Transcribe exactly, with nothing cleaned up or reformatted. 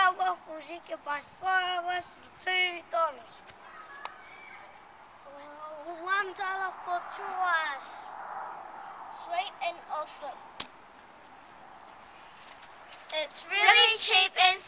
four waffles, you can buy four hours for two dollars. One dollar for two hours. Sweet and awesome. It's really cheap and